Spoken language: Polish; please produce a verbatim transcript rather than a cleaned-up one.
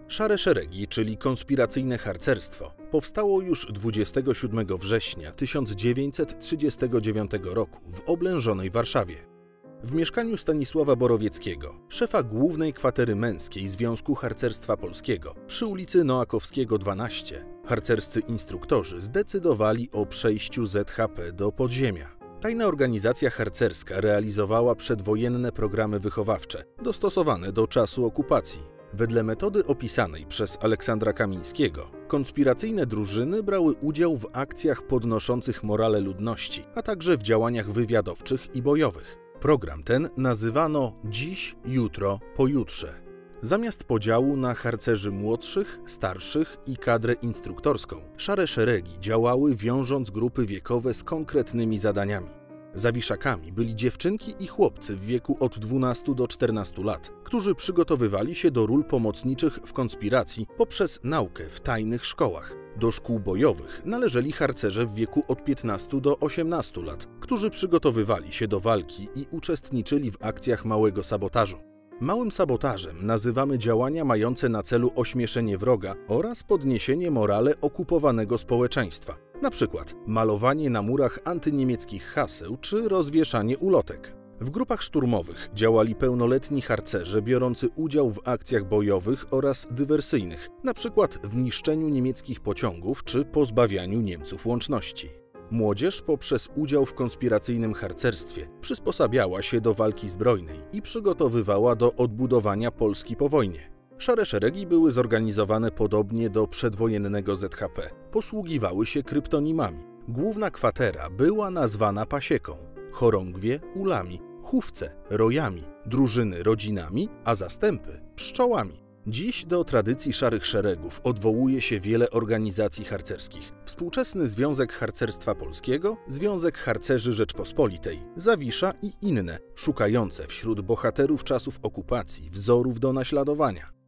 Szare Szeregi, czyli konspiracyjne harcerstwo, powstało już dwudziestego siódmego września tysiąc dziewięćset trzydziestego dziewiątego roku w oblężonej Warszawie. W mieszkaniu Stanisława Borowieckiego, szefa głównej kwatery męskiej Związku Harcerstwa Polskiego, przy ulicy Noakowskiego dwanaście, harcerscy instruktorzy zdecydowali o przejściu Z H P do podziemia. Tajna organizacja harcerska realizowała przedwojenne programy wychowawcze, dostosowane do czasu okupacji. Wedle metody opisanej przez Aleksandra Kamińskiego, konspiracyjne drużyny brały udział w akcjach podnoszących morale ludności, a także w działaniach wywiadowczych i bojowych. Program ten nazywano dziś, jutro, pojutrze. Zamiast podziału na harcerzy młodszych, starszych i kadrę instruktorską, Szare Szeregi działały wiążąc grupy wiekowe z konkretnymi zadaniami. Zawiszakami byli dziewczynki i chłopcy w wieku od dwunastu do czternastu lat, którzy przygotowywali się do ról pomocniczych w konspiracji poprzez naukę w tajnych szkołach. Do szkół bojowych należeli harcerze w wieku od piętnastu do osiemnastu lat, którzy przygotowywali się do walki i uczestniczyli w akcjach małego sabotażu. Małym sabotażem nazywamy działania mające na celu ośmieszenie wroga oraz podniesienie morale okupowanego społeczeństwa, na przykład malowanie na murach antyniemieckich haseł czy rozwieszanie ulotek. W grupach szturmowych działali pełnoletni harcerze biorący udział w akcjach bojowych oraz dywersyjnych, na przykład w niszczeniu niemieckich pociągów czy pozbawianiu Niemców łączności. Młodzież poprzez udział w konspiracyjnym harcerstwie przysposabiała się do walki zbrojnej i przygotowywała do odbudowania Polski po wojnie. Szare Szeregi były zorganizowane podobnie do przedwojennego Z H P. Posługiwały się kryptonimami. Główna kwatera była nazwana pasieką, chorągwie ulami, chówce rojami, drużyny rodzinami, a zastępy pszczołami. Dziś do tradycji Szarych Szeregów odwołuje się wiele organizacji harcerskich. Współczesny Związek Harcerstwa Polskiego, Związek Harcerzy Rzeczpospolitej, Zawisza i inne, szukające wśród bohaterów czasów okupacji wzorów do naśladowania.